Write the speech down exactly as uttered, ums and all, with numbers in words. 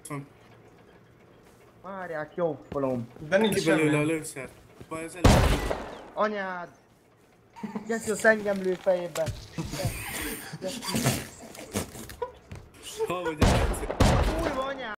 van. Várják, jó polom. De nincs Ki belőle a semmi. lőszer. Baj az elég. Anyád! Geci, az engem lő fejébe. Hol vagy a Geci?